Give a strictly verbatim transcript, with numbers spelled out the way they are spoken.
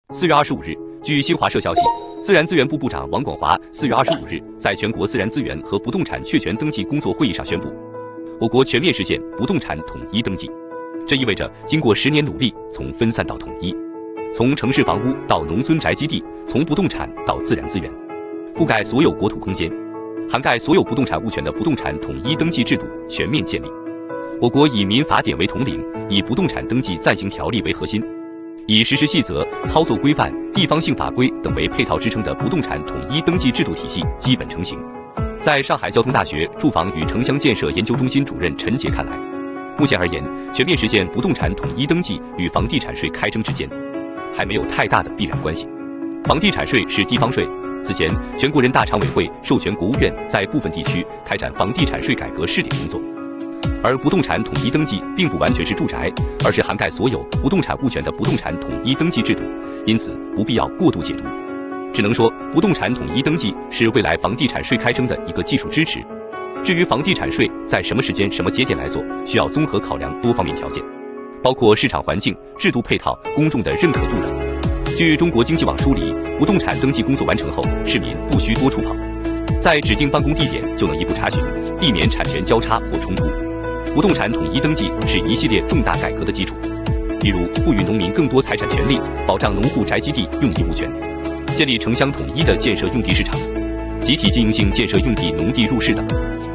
四月二十五日，据新华社消息，自然资源部部长王广华四月二十五日在全国自然资源和不动产确权登记工作会议上宣布，我国全面实现不动产统一登记。这意味着，经过十年努力，从分散到统一，从城市房屋到农村宅基地，从不动产到自然资源，覆盖所有国土空间，涵盖所有不动产物权的不动产统一登记制度全面建立。我国以民法典为统领，以不动产登记暂行条例为核心，以实施细则、操作规范、地方性法规等为配套支撑的不动产统一登记制度体系基本成型。在上海交通大学住房与城乡建设研究中心主任陈杰看来，目前而言，全面实现不动产统一登记与房地产税开征之间还没有太大的必然关系。房地产税是地方税，此前全国人大常委会授权国务院在部分地区开展房地产税改革试点工作。而不动产统一登记并不完全是住宅，而是涵盖所有不动产物权的不动产统一登记制度，因此不必要过度解读。只能说，不动产统一登记是未来房地产税开征的一个技术支持。至于房地产税在什么时间、什么节点来做，需要综合考量多方面条件，包括市场环境、制度配套、公众的认可度等。据中国经济网梳理，不动产登记工作完成后，市民不需多处跑，在指定办公地点就能一步查询，避免产权交叉或冲突。不动产统一登记是一系列重大改革的基础，例如赋予农民更多财产权利，保障农户宅基地用地物权，建立城乡统一的建设用地市场，集体经营性建设用地农地入市等。